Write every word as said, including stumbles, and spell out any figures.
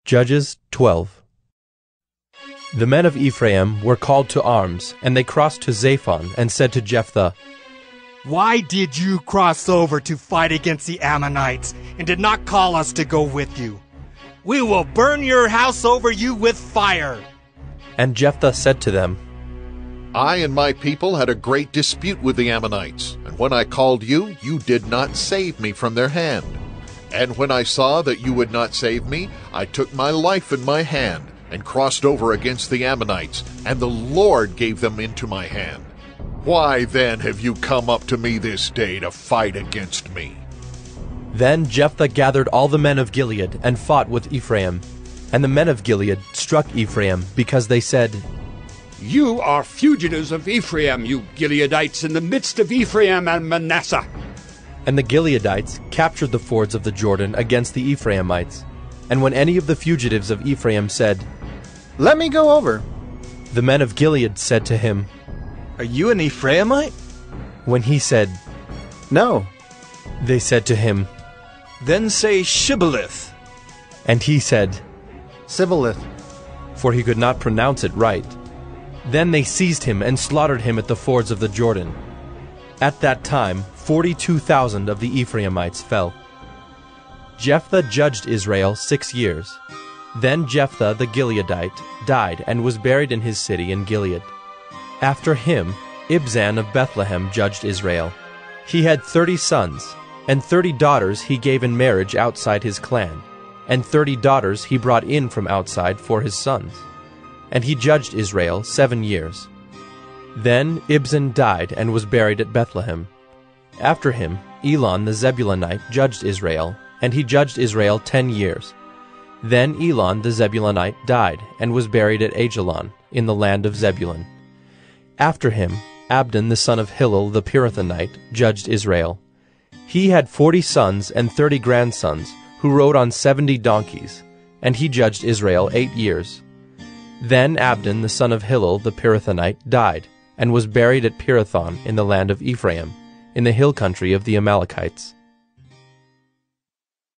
Judges twelve. The men of Ephraim were called to arms, and they crossed to Zaphon, and said to Jephthah, "Why did you cross over to fight against the Ammonites, and did not call us to go with you? We will burn your house over you with fire." And Jephthah said to them, I and my people had a great dispute with the Ammonites, and when I called you, you did not save me from their hand. And when I saw that you would not save me, I took my life in my hand, and crossed over against the Ammonites, and the Lord gave them into my hand. Why then have you come up to me this day to fight against me? Then Jephthah gathered all the men of Gilead, and fought with Ephraim. And the men of Gilead struck Ephraim, because they said, "You are fugitives of Ephraim, you Gileadites, in the midst of Ephraim and Manasseh." And the Gileadites captured the fords of the Jordan against the Ephraimites. And when any of the fugitives of Ephraim said, "Let me go over," the men of Gilead said to him, "Are you an Ephraimite?" When he said, "No," they said to him, "Then say Shibboleth." And he said, "Sibboleth," for he could not pronounce it right. Then they seized him and slaughtered him at the fords of the Jordan. At that time forty-two thousand of the Ephraimites fell. Jephthah judged Israel six years. Then Jephthah the Gileadite died and was buried in his city in Gilead. After him Ibzan of Bethlehem judged Israel. He had thirty sons, and thirty daughters he gave in marriage outside his clan, and thirty daughters he brought in from outside for his sons. And he judged Israel seven years. Then Ibzan died and was buried at Bethlehem. After him Elon the Zebulunite judged Israel, and he judged Israel ten years. Then Elon the Zebulunite died and was buried at Ajalon, in the land of Zebulun. After him Abdon the son of Hillel the Pirathonite judged Israel. He had forty sons and thirty grandsons, who rode on seventy donkeys, and he judged Israel eight years. Then Abdon the son of Hillel the Pirathonite died, and was buried at Pirathon in the land of Ephraim, in the hill country of the Amalekites.